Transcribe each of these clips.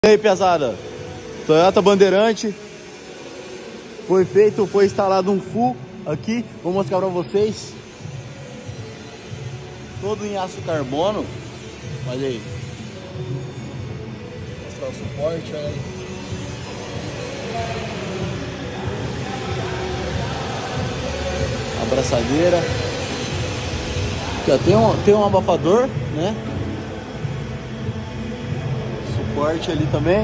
E aí, pesada, Toyota Bandeirante foi instalado um full aqui, vou mostrar pra vocês. Todo em aço carbono, olha aí. Vou mostrar o suporte, olha aí. Abraçadeira. Aqui, ó, tem um abafador, né? Suporte ali também.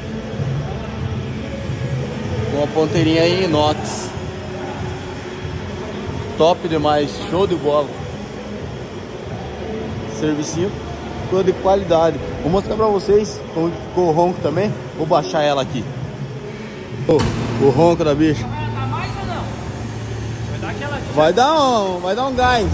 Com uma ponteirinha aí em inox. Top demais, show de bola. Servicinho todo de qualidade. Vou mostrar pra vocês como ficou o ronco também. Vou baixar ela aqui. O ronco da bicha. Vai andar mais ou não? Vai dar aquela... Vai dar um gás.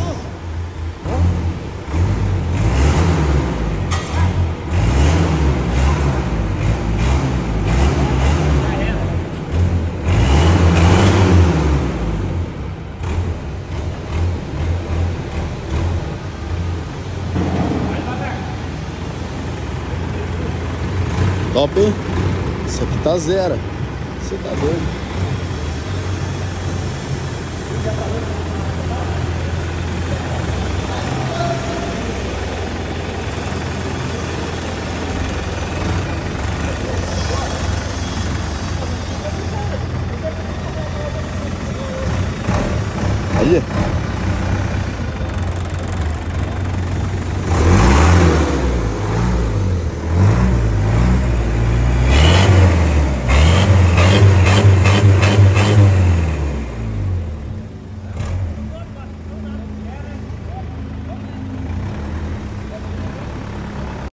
Top, hein? Isso aqui tá zero. Você tá doido? Aí.